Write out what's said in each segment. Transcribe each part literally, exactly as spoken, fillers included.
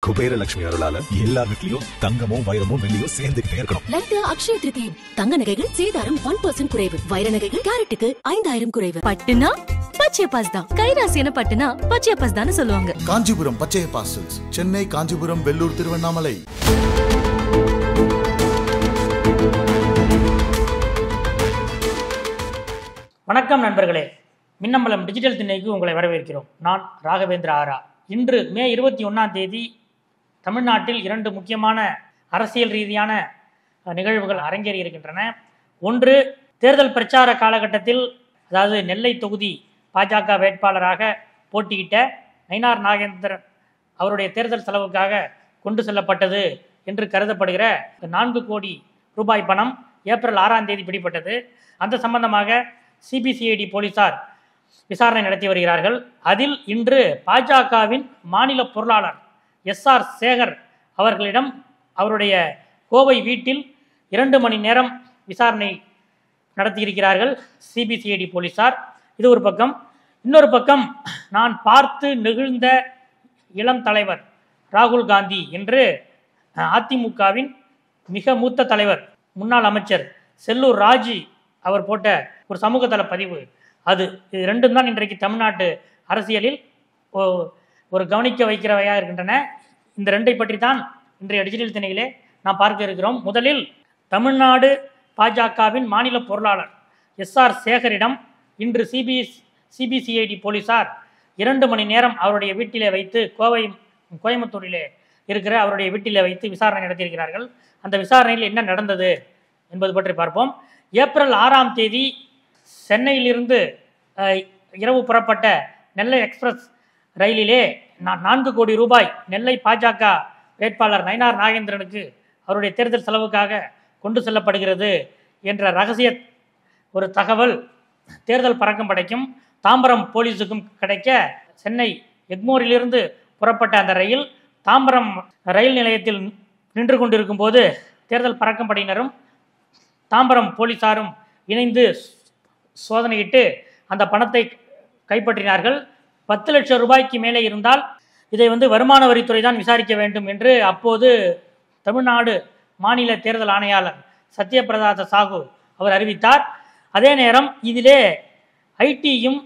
குபேர லட்சுமி அருளால எல்லார் வீட்லயும் தங்கமும் வைரமும் வெள்ளியும் சேர்ந்துகிட்டே இருக்கணும். லட்டு அக்ஷய திருதி தங்க நகைகள் சேதாரம் ஒன் பர்சன்ட் குறைவு, வைர நகைகள் கேரட்டுக்கு ஐந்தாயிரம் குறைவு. பட்டுனா பச்சையப்பாஸ் தான். கைராசியான பட்டுனா பச்சையப்பாஸ் தான் சொல்லுவாங்க. காஞ்சிபுரம் பச்சையப்பாஸ், சென்னை, காஞ்சிபுரம், வெள்ளூர், திருவண்ணாமலை. வணக்கம் நண்பர்களே, மின்னம்பலம் டிஜிட்டல் திண்ணைக்கு உங்களை வரவேற்கிறோம். நான் ராகவேந்திர ஆரா. இன்று மே இருபத்தி ஒன்றாம் தேதி தமிழ்நாட்டில் இரண்டு முக்கியமான அரசியல் ரீதியான நிகழ்வுகள் அரங்கேறி இருக்கின்றன. ஒன்று, தேர்தல் பிரச்சார காலகட்டத்தில், அதாவது நெல்லை தொகுதி பாஜக வேட்பாளராக போட்டியிட்ட நயினார் நாகேந்திரன் அவருடைய தேர்தல் செலவுக்காக கொண்டு செல்லப்பட்டது என்று கருதப்படுகிற நான்கு கோடி ரூபாய் பணம் ஏப்ரல் ஆறாம் தேதி பிடிபட்டது. அந்த சம்பந்தமாக சிபிசிஐடி போலீசார் விசாரணை நடத்தி வருகிறார்கள். அதில் இன்று பாஜகவின் மாநில பொருளாளர் எஸ் ஆர் சேகர் அவர்களிடம் அவருடைய கோவை வீட்டில் இரண்டு மணி நேரம் விசாரணை நடத்தியிருக்கிறார்கள் சிபிசிஐடி போலீசார். இது ஒரு பக்கம். இன்னொரு பக்கம், நான் பார்த்து நெகிழ்ந்த இளம் தலைவர் ராகுல் காந்தி என்று அதிமுகவின் மிக மூத்த தலைவர் முன்னாள் அமைச்சர் செல்லூர் ராஜு அவர் போட்ட ஒரு சமூகதள பதிவு, அது இது ரெண்டும் தான் இன்றைக்கு தமிழ்நாட்டு அரசியலில் ஒரு கவனிக்க வைக்கிறவையாக இருக்கின்றன. இந்த ரெண்டை பற்றி தான் இன்றைய டிஜிட்டல் திணையிலே நாம் பார்க்க இருக்கிறோம். முதலில், தமிழ்நாடு பாஜகவின் மாநில பொருளாளர் எஸ் ஆர் சேகரிடம் இன்று சிபி சிபிசிஐடி போலீசார் இரண்டு மணி நேரம் அவருடைய வீட்டிலே வைத்து, கோவை கோயம்புத்தூரிலே இருக்கிற அவருடைய வீட்டிலே வைத்து விசாரணை நடத்தியிருக்கிறார்கள். அந்த விசாரணையில் என்ன நடந்தது என்பது பற்றி பார்ப்போம். ஏப்ரல் ஆறாம் தேதி சென்னையிலிருந்து இரவு புறப்பட்ட நெல்லை எக்ஸ்பிரஸ் ரயிலிலே நான்கு கோடி ரூபாய் நெல்லை பாஜக வேட்பாளர் நயினார் நாகேந்திரனுக்கு அவருடைய தேர்தல் செலவுக்காக கொண்டு செல்லப்படுகிறது என்ற ரகசிய ஒரு தகவல் தேர்தல் பறக்கும் படைக்கும் தாம்பரம் போலீஸுக்கும் கிடைக்க, சென்னை எக்மோரிலிருந்து புறப்பட்ட அந்த ரயில் தாம்பரம் ரயில் நிலையத்தில் நின்று கொண்டிருக்கும் போது தேர்தல் பறக்கும் படையினரும் தாம்பரம் போலீசாரும் இணைந்து சோதனையிட்டு அந்த பணத்தை கைப்பற்றினார்கள். பத்து லட்சம் ரூபாய்க்கு மேலே இருந்தால் இதை வந்து வருமான வரித்துறை தான் விசாரிக்க வேண்டும் என்று அப்போது தமிழ்நாடு மாநில தேர்தல் ஆணையாளர் சத்யபிரதா சாஹூ அவர் அறிவித்தார். அதே நேரம் இதிலே ஐடியும்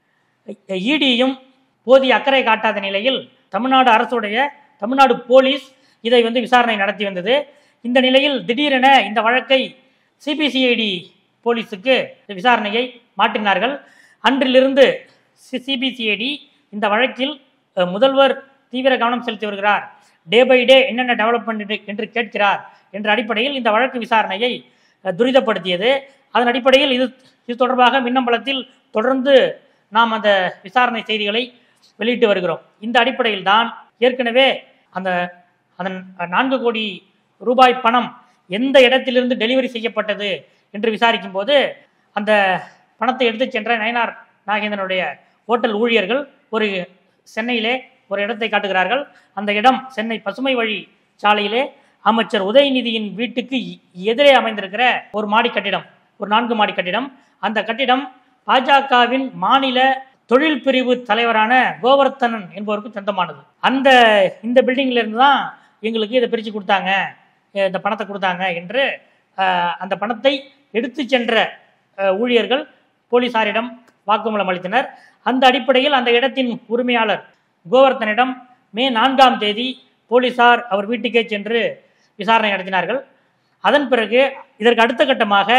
இடியும் போதிய அக்கறை காட்டாத நிலையில் தமிழ்நாடு அரசுடைய தமிழ்நாடு போலீஸ் இதை வந்து விசாரணை நடத்தி வந்தது. இந்த நிலையில் திடீரென இந்த வழக்கை சிபிசிஐடி போலீஸுக்கு விசாரணையை மாற்றினார்கள். அன்றிலிருந்து சிபிசிஐடி இந்த வழக்கில் முதல்வர் தீவிர கவனம் செலுத்தி வருகிறார், டே பை டே என்னென்ன டெவலப்மெண்ட் என்று கேட்கிறார் என்ற அடிப்படையில் இந்த வழக்கு விசாரணையை துரிதப்படுத்தியது. அதன் அடிப்படையில் இது இது தொடர்பாக மின்னம்பலத்தில் தொடர்ந்து நாம் அந்த விசாரணை செய்திகளை வெளியிட்டு வருகிறோம். இந்த அடிப்படையில் தான் ஏற்கனவே அந்த அதன் நான்கு கோடி ரூபாய் பணம் எந்த இடத்திலிருந்து டெலிவரி செய்யப்பட்டது என்று விசாரிக்கும் போது, அந்த பணத்தை எடுத்து சென்ற நயினார் நாகேந்திரனுடைய ஓட்டல் ஊழியர்கள் ஒரு சென்னையிலே ஒரு இடத்தை காட்டுகிறார்கள். அந்த இடம் சென்னை பசுமை வழி சாலையிலே அமைச்சர் உதயநிதியின் வீட்டுக்கு எதிரே அமைந்திருக்கிற ஒரு மாடி கட்டிடம், ஒரு நான்கு மாடி கட்டிடம். அந்த கட்டிடம் பாஜகவின் மாநில தொழில் பிரிவு தலைவரான கோவர்த்தனன் என்பவருக்கு சொந்தமானது. அந்த இந்த பில்டிங்ல இருந்து தான் எங்களுக்கு இதை பிரித்து கொடுத்தாங்க, இந்த பணத்தை கொடுத்தாங்க என்று அந்த பணத்தை எடுத்து சென்ற ஊழியர்கள் போலீசாரிடம் வாக்குமூலம் அளித்தனர். அந்த அடிப்படையில் அந்த இடத்தின் உரிமையாளர் கோவர்த்தனிடம் மே நான்காம் தேதி போலீசார் அவர் வீட்டுக்கே சென்று விசாரணை நடத்தினார்கள். அதன் பிறகு இதற்கு அடுத்த கட்டமாக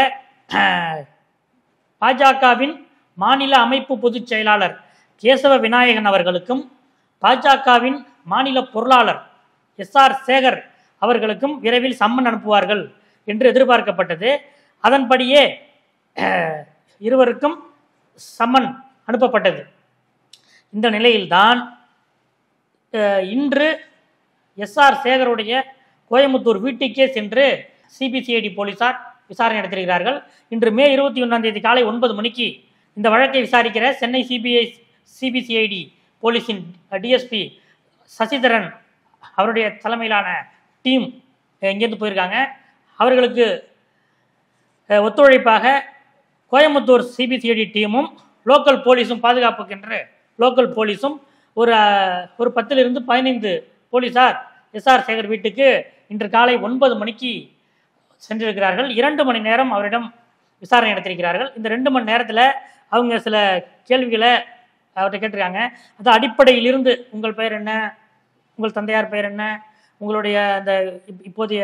பாஜகவின் மாநில அமைப்பு பொதுச் செயலாளர் கேசவ விநாயகன் அவர்களுக்கும் பாஜகவின் மாநில பொருளாளர் எஸ் ஆர் சேகர் அவர்களுக்கும் விரைவில் சம்மன் அனுப்புவார்கள் என்று எதிர்பார்க்கப்பட்டது. அதன்படியே இருவருக்கும் சம்மன் அனுப்பப்பட்டது. இந்த நிலையில்தான் இன்று எஸ் ஆர் சேகருடைய கோயம்புத்தூர் வீட்டுக்கே சென்று சிபிசிஐடி போலீசார் விசாரணை நடத்தியிருக்கிறார்கள். இன்று மே இருபத்தி ஒன்றாம் தேதி காலை ஒன்பது மணிக்கு இந்த வழக்கை விசாரிக்கிற சென்னை சிபிஐ சிபிசிஐடி போலீஸின் டிஎஸ்பி சசிதரன் அவருடைய தலைமையிலான டீம் இங்கேருந்து போயிருக்காங்க. அவர்களுக்கு ஒத்துழைப்பாக கோயம்புத்தூர் சிபிசிஐடி டீமும் லோக்கல் போலீஸும் பாதுகாப்புக்கென்று லோக்கல் போலீஸும் ஒரு ஒரு பத்திலிருந்து பதினைந்து போலீஸார் எஸ் ஆர் சேகர் வீட்டுக்கு இன்று காலை ஒன்பது மணிக்கு சென்றிருக்கிறார்கள். இரண்டு மணி நேரம் அவரிடம் விசாரணை நடத்தியிருக்கிறார்கள். இந்த ரெண்டு மணி நேரத்தில் அவங்க சில கேள்விகளை அவர்கிட்ட கேட்டிருக்காங்க. அது அடிப்படையிலிருந்து உங்கள் பெயர் என்ன, உங்கள் தந்தையார் பெயர் என்ன, உங்களுடைய அந்த இப்போதைய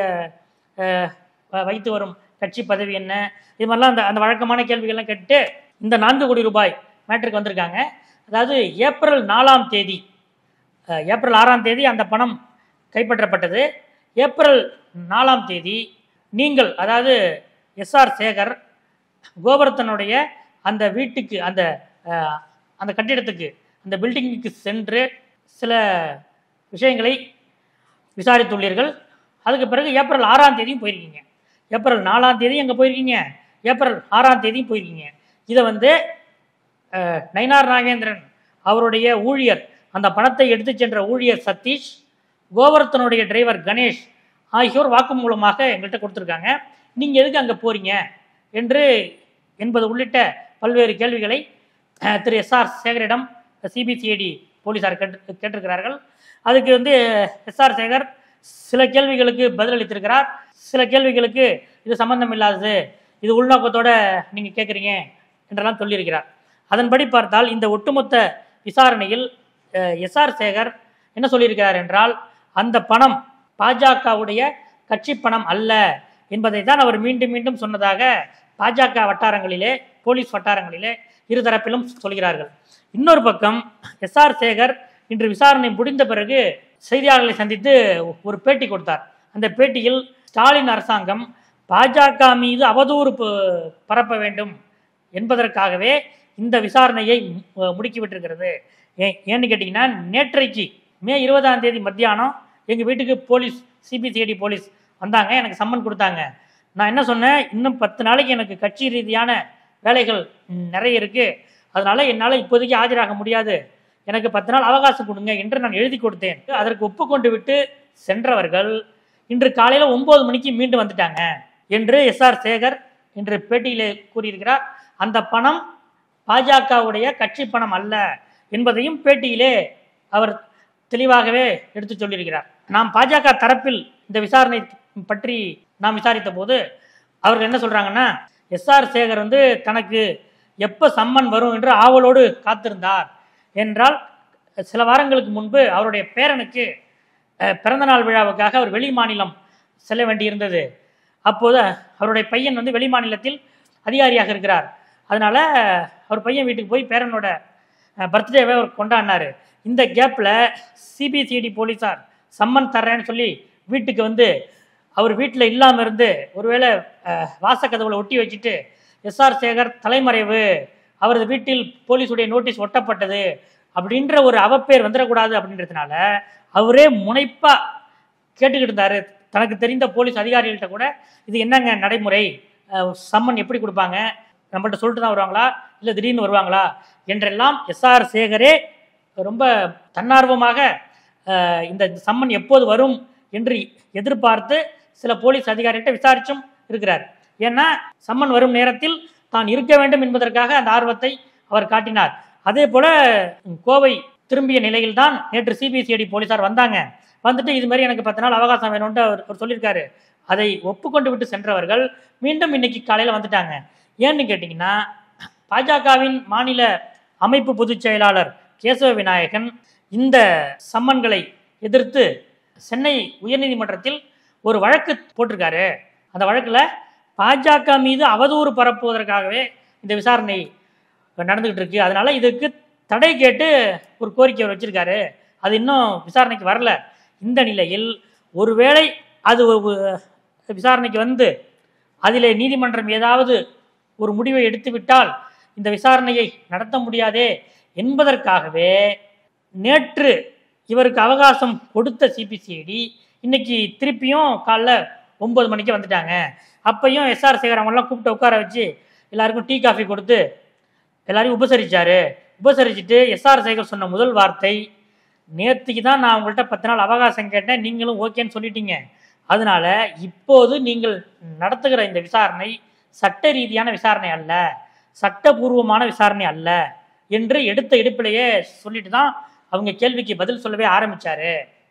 வைத்து வரும் கட்சி பதவி என்ன, இது மாதிரிலாம் அந்த அந்த வழக்கமான கேள்விகள்லாம் கேட்டு இந்த நான்கு கோடி ரூபாய் மேட்ருக்கு வந்திருக்காங்க. அதாவது ஏப்ரல் நாலாம் தேதி ஏப்ரல் ஆறாம் தேதி அந்த பணம் கைப்பற்றப்பட்டது. ஏப்ரல் நாலாம் தேதி நீங்கள், அதாவது எஸ் ஆர் சேகர் கோவர்த்தனுடைய அந்த வீட்டுக்கு, அந்த அந்த கட்டிடத்துக்கு, அந்த பில்டிங்குக்கு சென்று சில விஷயங்களை விசாரித்துள்ளீர்கள். அதுக்கு பிறகு ஏப்ரல் ஆறாம் தேதியும் போயிருக்கீங்க. ஏப்ரல் நாலாம் தேதி எங்கே போயிருக்கீங்க, ஏப்ரல் ஆறாம் தேதியும் போயிருக்கீங்க. இதை வந்து நயினார் நாகேந்திரன் அவருடைய ஊழியர், அந்த பணத்தை எடுத்து சென்ற ஊழியர் சதீஷ், கோவர்த்தனுடைய டிரைவர் கணேஷ் ஆகியோர் வாக்குமூலமாக எங்கள்கிட்ட கொடுத்துருக்காங்க. நீங்கள் எதுக்கு அங்கே போகிறீங்க என்று என்பது உள்ளிட்ட பல்வேறு கேள்விகளை திரு எஸ் ஆர் சேகரிடம் சிபிசிஐடி போலீஸார் கேட்டு கேட்டிருக்கிறார்கள். அதுக்கு வந்து எஸ் ஆர் சேகர் சில கேள்விகளுக்கு பதிலளித்திருக்கிறார். சில கேள்விகளுக்கு இது சம்பந்தம் இல்லாதது, இது உள்நோக்கத்தோடு நீங்கள் கேட்குறீங்க என்றெல்லாம் சொல்லியிருக்கிறார். அதன்படி பார்த்தால் இந்த ஒட்டுமொத்த விசாரணையில் எஸ் ஆர் சேகர் என்ன சொல்லியிருக்கிறார் என்றால், அந்த பணம் பாஜகவுடைய கட்சி பணம் அல்ல என்பதை தான் அவர் மீண்டும் மீண்டும் சொன்னதாக பாஜக வட்டாரங்களிலே, போலீஸ் வட்டாரங்களிலே இருதரப்பிலும் சொல்கிறார்கள். இன்னொரு பக்கம் எஸ் ஆர் சேகர் இன்று விசாரணை முடிந்த பிறகு செய்தியாளர்களை சந்தித்து ஒரு பேட்டி கொடுத்தார். அந்த பேட்டியில் ஸ்டாலின் அரசாங்கம் பாஜக மீது அவதூறு பரப்ப வேண்டும் என்பதற்காகவே இந்த விசாரணையை முடுக்கிவிட்டிருக்கிறது. ஏன் ஏன்னு கேட்டிங்கன்னா, நேற்றைக்கு மே இருபதாம் தேதி மத்தியானம் எங்கள் வீட்டுக்கு போலீஸ், சிபிசிஐடி போலீஸ் வந்தாங்க, எனக்கு சம்மன் கொடுத்தாங்க. நான் என்ன சொன்னேன், இன்னும் பத்து நாளைக்கு எனக்கு கட்சி ரீதியான வேலைகள் நிறைய இருக்குது, அதனால் என்னால் இப்போதைக்கு ஆஜராக முடியாது, எனக்கு பத்து நாள் அவகாசம் கொடுங்க என்று நான் எழுதி கொடுத்தேன். அதற்கு ஒப்புக்கொண்டு விட்டு சென்றவர்கள் இன்று காலையில் ஒம்பது மணிக்கு மீண்டும் வந்துட்டாங்க என்று எஸ் ஆர் சேகர் இன்று பேட்டியிலே கூறியிருக்கிறார். அந்த பணம் பாஜகவுடைய கட்சி பணம் அல்ல என்பதையும் பேட்டியிலே அவர் தெளிவாகவே எடுத்து சொல்லியிருக்கிறார். நாம் பாஜக தரப்பில் இந்த விசாரணை பற்றி நாம் விசாரித்த போது அவர்கள் என்ன சொல்கிறாங்கன்னா, எஸ் ஆர் சேகர் வந்து தனக்கு எப்போ சம்மன் வரும் என்று ஆவலோடு காத்திருந்தார் என்றால், சில வாரங்களுக்கு முன்பு அவருடைய பேரனுக்கு பிறந்தநாள் விழாவுக்காக அவர் வெளி மாநிலம் செல்ல வேண்டியிருந்தது. அப்போது அவருடைய பையன் வந்து வெளி மாநிலத்தில் அதிகாரியாக இருக்கிறார். அதனால் அவர் பையன் வீட்டுக்கு போய் பேரனோட பர்த்டேவை அவர் கொண்டாடினார். இந்த கேப்பில் சிபிசிஐடி போலீஸார் சம்மன் தர்றேன்னு சொல்லி வீட்டுக்கு வந்து அவர் வீட்டில் இல்லாமல் இருந்து ஒருவேளை வாசக்கதவுல ஒட்டி வச்சுட்டு எஸ் ஆர் சேகர் தலைமறைவு, அவரது வீட்டில் போலீஸுடைய நோட்டீஸ் ஒட்டப்பட்டது அப்படின்ற ஒரு அவப்பேர் வந்துடக்கூடாது அப்படின்றதுனால அவரே முனைப்பாக கேட்டுக்கிட்டு இருந்தார். தனக்கு தெரிந்த போலீஸ் அதிகாரிகள்கிட்ட கூட இது என்னங்க நடைமுறை, சம்மன் எப்படி கொடுப்பாங்க, நம்மள்கிட்ட சொல்லிட்டு தான் வருவாங்களா இல்லை திடீர்னு வருவாங்களா என்றெல்லாம் எஸ் ஆர் சேகரே ரொம்ப தன்னார்வமாக இந்த சம்மன் எப்போது வரும் என்று எதிர்பார்த்து சில போலீஸ் அதிகாரிகிட்ட விசாரிச்சும் இருக்கிறார். ஏன்னா சம்மன் வரும் நேரத்தில் தான் இருக்க வேண்டும் என்பதற்காக அந்த ஆர்வத்தை அவர் காட்டினார். அதே போல கோவை திரும்பிய நிலையில் தான் நேற்று சிபிசிஐடி போலீஸார் வந்தாங்க. வந்துட்டு இது மாதிரி எனக்கு பத்து நாள் அவகாசம் வேணும்னு அவர் அவர் சொல்லியிருக்காரு. அதை ஒப்புக்கொண்டு விட்டு சென்றவர்கள் மீண்டும் இன்னைக்கு காலையில் வந்துட்டாங்க. ஏன்னு கேட்டிங்கன்னா, பாஜகவின் மாநில அமைப்பு பொதுச் செயலாளர் கேசவ விநாயகன் இந்த சம்மன்களை எதிர்த்து சென்னை உயர்நீதிமன்றத்தில் ஒரு வழக்கு போட்டிருக்காரு. அந்த வழக்கில் பாஜக மீது அவதூறு பரப்புவதற்காகவே இந்த விசாரணை நடந்துகிட்டு இருக்கு, அதனால இதுக்கு தடை கேட்டு ஒரு கோரிக்கை அவர் வச்சிருக்காரு. அது இன்னும் விசாரணைக்கு வரல. இந்த நிலையில் ஒருவேளை அது விசாரணைக்கு வந்து அதிலே நீதிமன்றம் ஏதாவது ஒரு முடிவை எடுத்துவிட்டால் இந்த விசாரணையை நடத்த முடியாதே என்பதற்காகவே நேற்று இவருக்கு அவகாசம் கொடுத்த சிபிசிஐடி இன்னைக்கு திருப்பியும் காலைல ஒன்பது மணிக்கு வந்துட்டாங்க. அப்பையும் எஸ் ஆர் சேகர் அவங்களாம் கூப்பிட்டு உட்கார வச்சு எல்லாருக்கும் டீ காஃபி கொடுத்து எல்லாரையும் உபசரிச்சாரு. உபசரிச்சுட்டு எஸ் ஆர் சேகர் சொன்ன முதல் வார்த்தை, நேற்றுக்கு தான் நான் உங்கள்கிட்ட பத்து நாள் அவகாசம் கேட்டேன், நீங்களும் ஓகேன்னு சொல்லிட்டீங்க, அதனால இப்போது நீங்கள் நடத்துகிற இந்த விசாரணை சட்ட ரீதியான விசாரணை அல்ல, சட்டபூர்வமான விசாரணை அல்ல என்று எடுத்த எடுப்பிலேயே சொல்லிட்டு தான் அவங்க கேள்விக்கு பதில் சொல்லவே ஆரம்பிச்சாரு.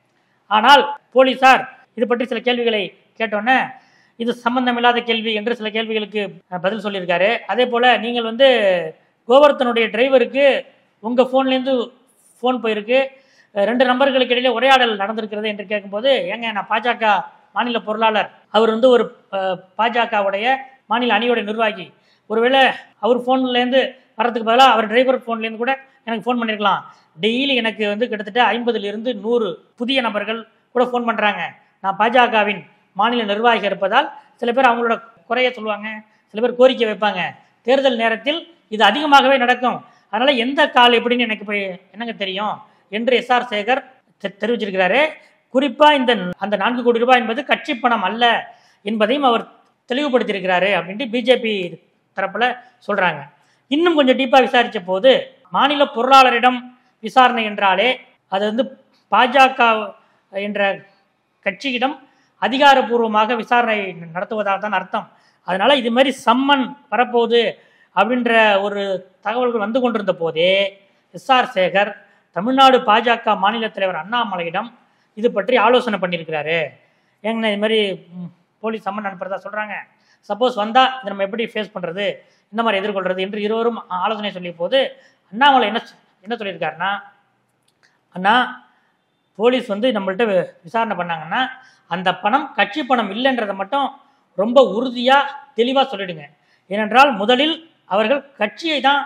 ஆனால் போலீசார் இது பற்றி சில கேள்விகளை கேட்டோன்னே இது சம்பந்தமில்லாத கேள்வி என்று சில கேள்விகளுக்கு பதில் சொல்லியிருக்காரு. அதே போல் நீங்கள் வந்து கோவர்த்தனுடைய டிரைவருக்கு உங்கள் ஃபோன்லேருந்து ஃபோன் போயிருக்கு, ரெண்டு நம்பர்களுக்கு இடையிலே உரையாடல் நடந்திருக்கிறது என்று கேட்கும்போது, ஏங்க நான் பாஜக மாநில பொருளாளர், அவர் வந்து ஒரு பாஜகவுடைய மாநில அணியோட நிர்வாகி, ஒருவேளை அவர் ஃபோன்லேருந்து வர்றதுக்கு பதிலாக அவர் டிரைவர் ஃபோன்லேருந்து கூட எனக்கு ஃபோன் பண்ணியிருக்கலாம். டெய்லி எனக்கு வந்து கிட்டத்தட்ட ஐம்பதுலேருந்து நூறு புதிய நபர்கள் கூட ஃபோன் பண்ணுறாங்க. நான் பாஜகவின் மாநில நிர்வாகி இருப்பதால் சில பேர் அவங்களோட குறைய சொல்லுவாங்க, சில பேர் கோரிக்கை வைப்பாங்க. தேர்தல் நேரத்தில் இது அதிகமாகவே நடக்கும், அதனால் எந்த கால் எப்படின்னு எனக்கு போய் என்னங்க தெரியும் என்று எஸ் ஆர் சேகர் தெரிவிச்சிருக்கிறாரு. குறிப்பாக இந்த அந்த நான்கு கோடி ரூபாய் என்பது கட்சி பணம் அல்ல என்பதையும் அவர் தெளிவுபடுத்தியிருக்கிறாரு அப்படின்ட்டு பிஜேபி தரப்பில் சொல்கிறாங்க. இன்னும் கொஞ்சம் டீப்பாக விசாரித்த போது மாநில பொருளாளரிடம் விசாரணை என்றாலே அது வந்து பாஜக என்ற கட்சியிடம் அதிகாரப்பூர்வமாக விசாரணை நடத்துவதாக தான் அர்த்தம். அதனால் இது மாதிரி சம்மன் வரப்போகுது அப்படின்ற ஒரு தகவல்கள் வந்து கொண்டிருந்த போதே எஸ் ஆர் சேகர் தமிழ்நாடு பாஜக மாநில தலைவர் அண்ணாமலையிடம் இது பற்றி ஆலோசனை பண்ணியிருக்கிறாரு. ஏங்கன்னா இது மாதிரி போலீஸ் சம்மன் அனுப்புறதா சொல்கிறாங்க, சப்போஸ் வந்தால் இதை நம்ம எப்படி ஃபேஸ் பண்ணுறது, இந்த மாதிரி எதிர்கொள்கிறது என்று இருவரும் ஆலோசனை சொல்லிய போது அண்ணாமலை என்ன என்ன சொல்லியிருக்காருன்னா, அண்ணா போலீஸ் வந்து நம்மள்கிட்ட விசாரணை பண்ணாங்கன்னா அந்த பணம் கட்சி பணம் இல்லைன்றதை மட்டும் ரொம்ப உறுதியாக தெளிவாக சொல்லிடுங்க. ஏனென்றால் முதலில் அவர்கள் கட்சியை தான்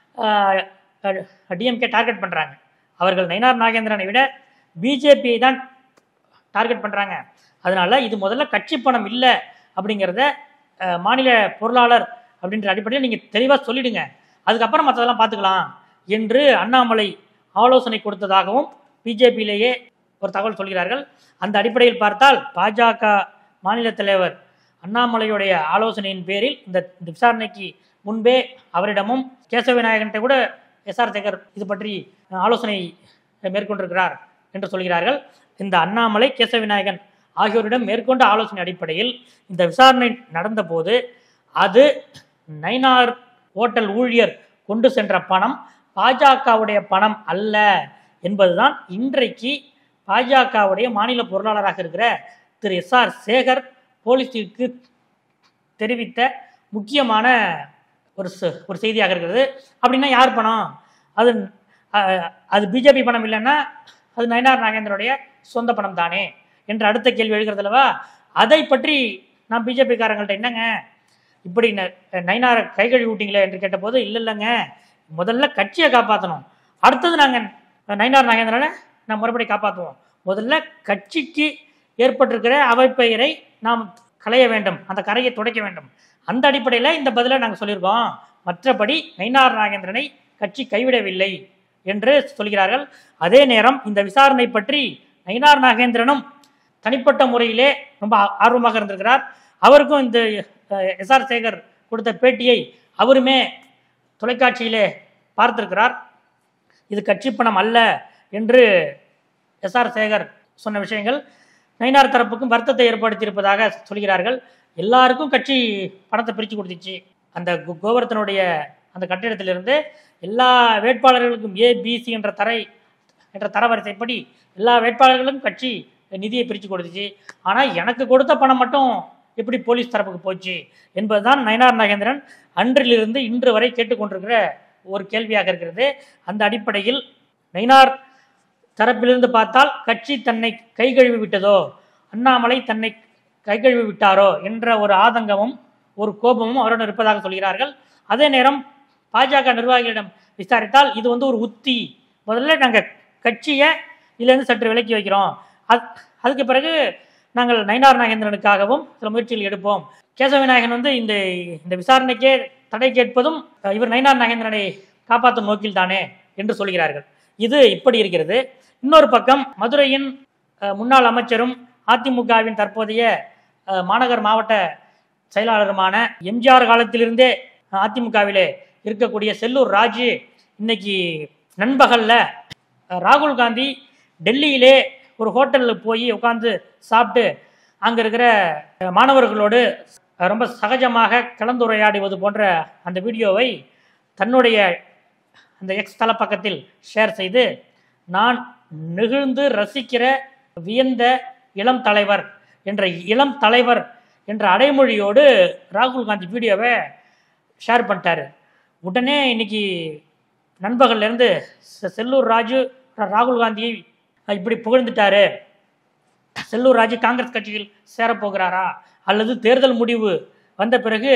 டிஎம்கே டார்கெட் பண்ணுறாங்க. அவர்கள் நயினார் நாகேந்திரனை விட பிஜேபியை தான் டார்கெட் பண்ணுறாங்க. அதனால் இது முதல்ல கட்சி பணம் இல்லை அப்படிங்கிறத மாநில பொருளாளர் அப்படின்ற அடிப்படையில் நீங்கள் தெளிவாக சொல்லிவிடுங்க, அதுக்கப்புறம் மற்றதெல்லாம் பார்த்துக்கலாம் என்று அண்ணாமலை ஆலோசனை கொடுத்ததாகவும் பிஜேபியிலேயே ஒரு தகவல் சொல்கிறார்கள். அந்த அடிப்படையில் பார்த்தால் பாஜக மாநில தலைவர் அண்ணாமலையுடைய ஆலோசனையின் பேரில் இந்த விசாரணைக்கு முன்பே அவரிடமும் கேசவ விநாயகன்கிட்ட கூட எஸ் ஆர் சேகர் இது பற்றி ஆலோசனை மேற்கொண்டிருக்கிறார் என்று சொல்கிறார்கள். இந்த அண்ணாமலை கேசவ விநாயகன் ஆகியோரிடம் மேற்கொண்ட ஆலோசனை அடிப்படையில் இந்த விசாரணை நடந்த போது அது நயினார் ஹோட்டல் ஊழியர் கொண்டு சென்ற பணம் பாஜகவுடைய பணம் அல்ல என்பதுதான் இன்றைக்கு பாஜகவுடைய மாநில பொருளாளராக இருக்கிற திரு எஸ் ஆர் சேகர் போலீஸிற்கு தெரிவித்த முக்கியமான ஒரு ஒரு செய்தியாக இருக்கிறது. அப்படின்னா யார் பணம்? அது அது பிஜேபி பணம் இல்லைன்னா அது நயினார் நாகேந்திரனுடைய சொந்த பணம் தானே என்ற அடுத்த கேள்வி எழுகிறதுலவா. அதை பற்றி நான் பிஜேபிக்காரங்கள்ட்ட என்னங்க இப்படி நயினாரை கைகழுவி விட்டீங்களே என்று கேட்டபோது, இல்லை இல்லைங்க, முதல்ல கட்சியை காப்பாற்றணும், அடுத்தது நாங்கள் நயினார் நாகேந்திரனை நான் முறைப்படி காப்பாற்றுவோம். முதல்ல கட்சிக்கு ஏற்பட்டிருக்கிற அவைப்பெயரை நாம் களைய வேண்டும், அந்த கரையை துடைக்க வேண்டும். அந்த அடிப்படையில் இந்த பதிலை நாங்கள் சொல்லியிருக்கோம். மற்றபடி நயினார் நாகேந்திரனை கட்சி கைவிடவில்லை என்று சொல்கிறார்கள். அதே நேரம் இந்த விசாரணை பற்றி நயினார் நாகேந்திரனும் தனிப்பட்ட முறையிலே ரொம்ப ஆர்வமாக இருந்திருக்கிறார். அவருக்கும் இந்த எஸ் ஆர் சேகர் கொடுத்த பேட்டியை அவருமே தொலைக்காட்சியிலே பார்த்திருக்கிறார். இது கட்சி பணம் அல்ல என்று எஸ் ஆர் சேகர் சொன்ன விஷயங்கள் நயினார் தரப்புக்கும் வருத்தத்தை ஏற்படுத்தியிருப்பதாக சொல்கிறார்கள். எல்லாருக்கும் கட்சி பணத்தை பிரித்து கொடுத்துச்சு. அந்த கோவர்த்தனுடைய அந்த கட்டிடத்திலிருந்து எல்லா வேட்பாளர்களுக்கும் ஏபிசி என்ற தரை என்ற தரவரிசைப்படி எல்லா வேட்பாளர்களுக்கும் கட்சி நிதியை பிரித்து கொடுத்துச்சு. ஆனால் எனக்கு கொடுத்த பணம் மட்டும் எப்படி போலீஸ் தரப்புக்கு போச்சு என்பதுதான் நயினார் நாகேந்திரன் அன்றிலிருந்து இன்று வரை கேட்டுக்கொண்டிருக்கிற ஒரு கேள்வியாக இருக்கிறது. அந்த அடிப்படையில் நயினார் தரப்பிலிருந்து பார்த்தால் கட்சி தன்னை கைகழுவி விட்டதோ, அண்ணாமலை தன்னை கைகழுவி விட்டாரோ என்ற ஒரு ஆதங்கமும் ஒரு கோபமும் அவரிடம் இருப்பதாக சொல்கிறார்கள். அதே நேரம் பாஜக நிர்வாகிகளிடம் விசாரித்தால் இது வந்து ஒரு உத்தி, முதல்ல நாங்கள் கட்சியை இதிலேருந்து சற்று விலக்கி வைக்கிறோம், அது அதுக்கு பிறகு நாங்கள் நயினார் நாகேந்திரனுக்காகவும் சில முயற்சிகள் எடுப்போம். கேசவ விநாயகன் வந்து இந்த இந்த விசாரணைக்கே தடை கேட்பதும் இவர் நயினார் நாகேந்திரனை காப்பாற்றும் நோக்கில் தானே என்று சொல்கிறார்கள். இது இப்படி இருக்கிறது. இன்னொரு பக்கம் மதுரையின் முன்னாள் அமைச்சரும் அதிமுகவின் தற்போதைய மாநகர் மாவட்ட செயலாளருமான எம்ஜிஆர் காலத்திலிருந்தே அதிமுகவிலே இருக்கக்கூடிய செல்லூர் ராஜு இன்னைக்கு நண்பகலில் ராகுல் காந்தி டெல்லியிலே ஒரு ஹோட்டலில் போய் உட்காந்து சாப்பிட்டு அங்கே இருக்கிற மாணவர்களோடு ரொம்ப சகஜமாக கலந்துரையாடுவது போன்ற அந்த வீடியோவை தன்னுடைய அந்த எக்ஸ் தளப்பக்கத்தில் ஷேர் செய்து, நான் நெகிழ்ந்து ரசிக்கிற வியந்த இளம் தலைவர் என்ற இளம் தலைவர் என்ற அடைமொழியோடு ராகுல் காந்தி வீடியோவை ஷேர் பண்ணிட்டாரு. உடனே இன்னைக்கு நண்பகல்லேருந்து செல்லூர் ராஜு ராகுல் காந்தியை இப்படி புகழ்ந்துட்டாரு, செல்லூர் ராஜு காங்கிரஸ் கட்சியில் சேரப்போகிறாரா அல்லது தேர்தல் முடிவு வந்த பிறகு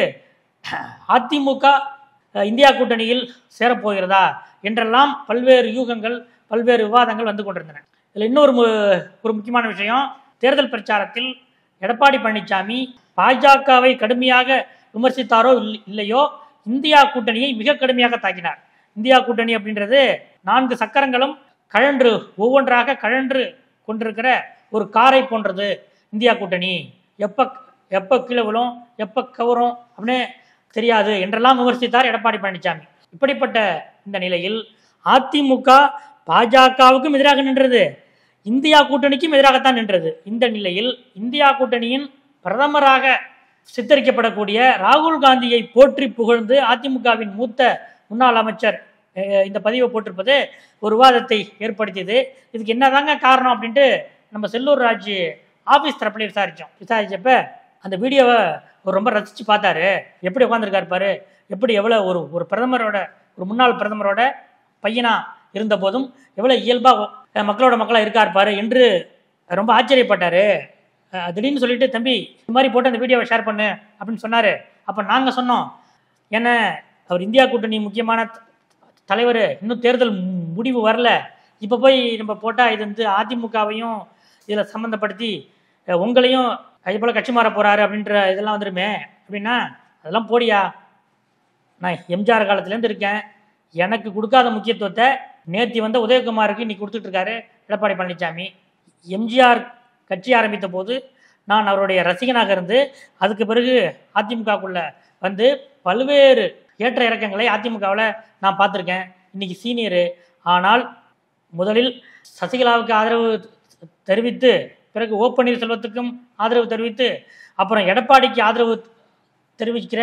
அதிமுக இந்தியா கூட்டணியில் சேரப்போகிறதா என்றெல்லாம் பல்வேறு யூகங்கள் பல்வேறு விவாதங்கள் வந்து கொண்டிருந்தன. இதில் இன்னொரு ஒரு முக்கியமான விஷயம், தேர்தல் பிரச்சாரத்தில் எடப்பாடி பழனிசாமி பாஜகவை கடுமையாக விமர்சித்தாரோ இல்லையோ இந்தியா கூட்டணியை மிக கடுமையாக தாக்கினார். இந்தியா கூட்டணி அப்படின்றது நான்கு சக்கரங்களும் கழன்று ஒவ்வொன்றாக கழன்று கொண்டிருக்கிற ஒரு காரை போன்றது இந்தியா கூட்டணி, எப்போ எப்போ கீழே விழும் எப்போ கவரும் அப்படின்னு தெரியாது என்றெல்லாம் விமர்சித்தார் எடப்பாடி பழனிசாமி. இப்படிப்பட்ட இந்த நிலையில் அதிமுக பாஜகவுக்கும் எதிராக நின்றது, இந்தியா கூட்டணிக்கும் எதிராகத்தான் நின்றது. இந்த நிலையில் இந்தியா கூட்டணியின் பிரதமராக சித்தரிக்கப்படக்கூடிய ராகுல் காந்தியை போற்றி புகழ்ந்து அதிமுகவின் மூத்த முன்னாள் அமைச்சர் இந்த பதிவை போட்டிருப்பது ஒரு விவாதத்தை ஏற்படுத்தியது. இதுக்கு என்னதாங்க காரணம் அப்படின்ட்டு நம்ம செல்லூர் ராஜு ஆஃபீஸ் தரப்புல விசாரித்தோம். விசாரிச்சப்ப அந்த வீடியோவை ரொம்ப ரசித்து பார்த்தாரு. எப்படி உட்காந்துருக்காரு பாரு, எப்படி எவ்வளோ ஒரு ஒரு பிரதமரோட ஒரு முன்னாள் பிரதமரோட பையனா இருந்த போதும் எவ்வளோ இயல்பாக மக்களோட மக்களாக இருக்கார் பாரு என்று ரொம்ப ஆச்சரியப்பட்டார். திடீர்னு சொல்லிட்டு தம்பி இந்த மாதிரி போட்டு அந்த வீடியோவை ஷேர் பண்ணு அப்படின்னு சொன்னார். அப்போ நாங்கள் சொன்னோம், ஏன்னா அவர் இந்தியா கூட்டணி முக்கியமான தலைவர், இன்னும் தேர்தல் முடிவு வரல, இப்போ போய் நம்ம போட்டால் இது வந்து அதிமுகவையும் இதில் சம்மந்தப்படுத்தி உங்களையும் அதே போல் கட்சி மாற போகிறாரு அப்படின்ற இதெல்லாம் வந்துடுமே அப்படின்னா, அதெல்லாம் போடியா, நான் எம்ஜிஆர் காலத்துலேருந்து இருக்கேன், எனக்கு கொடுக்காத முக்கியத்துவத்தை நேர்த்தி வந்த உதயகுமாருக்கு இன்னைக்கு கொடுத்துட்ருக்காரு எடப்பாடி பழனிசாமி. எம்ஜிஆர் கட்சி ஆரம்பித்த போது நான் அவருடைய ரசிகனாக இருந்து அதுக்கு பிறகு அதிமுகக்குள்ளே வந்து பல்வேறு ஏற்ற இறக்கங்களை அதிமுகவில் நான் பார்த்துருக்கேன். இன்றைக்கி சீனியரு, ஆனால் முதலில் சசிகலாவுக்கு ஆதரவு தெரிவித்து பிறகு ஓ பன்னீர்செல்வத்துக்கும் ஆதரவு தெரிவித்து அப்புறம் எடப்பாடிக்கு ஆதரவு தெரிவிக்கிற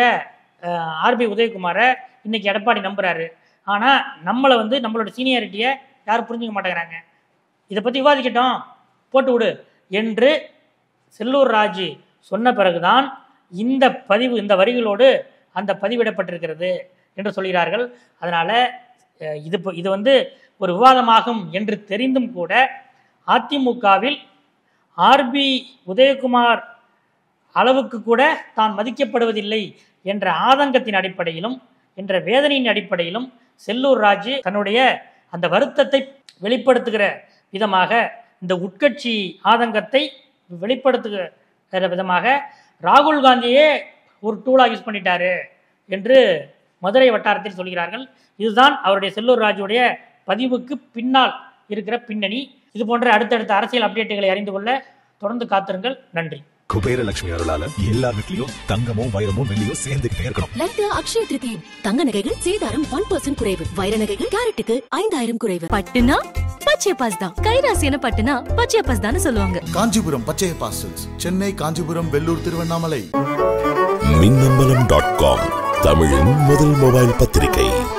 ஆர்பி உதயகுமாரை இன்னைக்கு எடப்பாடி நம்புகிறாரு. ஆனால் நம்மளை வந்து நம்மளோட சீனியாரிட்டியை யாரும் புரிஞ்சுக்க மாட்டேங்கிறாங்க. இதை பற்றி விவாதிக்கட்டும், போட்டு விடு என்று செல்லூர் ராஜு சொன்ன பிறகுதான் இந்த பதிவு இந்த வரிகளோடு அந்த பதிவிடப்பட்டிருக்கிறது என்று சொல்கிறார்கள். அதனால் இது இது வந்து ஒரு விவாதமாகும் என்று தெரிந்தும் கூட அதிமுகவில் ஆர்பி உதயகுமார் அளவுக்கு கூட தான் மதிக்கப்படுவதில்லை என்ற ஆதங்கத்தின் அடிப்படையிலும் என்ற வேதனையின் அடிப்படையிலும் செல்லூர் ராஜு தன்னுடைய அந்த வருத்தத்தை வெளிப்படுத்துகிற விதமாக இந்த உட்கட்சி ஆதங்கத்தை வெளிப்படுத்துகிற விதமாக ராகுல் காந்தியே ஒரு டூலாக யூஸ் பண்ணிட்டாரு என்று மதுரை வட்டாரத்தில் சொல்கிறார்கள். இதுதான் அவருடைய செல்லூர் ராஜுடைய பதிவுக்கு பின்னால் இருக்கிற பின்னணி. இது போன்ற அடுத்தடுத்த அரசியல் அப்டேட்டுகளை அறிந்து கொள்ள தொடர்ந்து காத்திருங்கள். நன்றி. குபேர லட்சுமி அருளால எல்லா வீட்லயும் தங்கமும் வைரமும் வெள்ளியும் சேர்ந்துகிட்டே இருக்கணும். லட்டு அக்ஷய திருதி தங்க நகைகள் சேதாரம் ஒன் பர்சன்ட் குறைவு, வைர நகைகள் கேரட்டுக்கு ஐந்தாயிரம் குறைவு. பட்டுனா பச்சை பாஸ் தான், கைராசியான பட்டுனா பச்சை பாஸ் தான் சொல்லுவாங்க. காஞ்சிபுரம் பச்சை பாசல்ஸ், சென்னை, காஞ்சிபுரம், வெள்ளூர், திருவண்ணாமலை. மின்னம்பலம் டாட் காம் தமிழின் முதல் மொபைல் பத்திரிகை.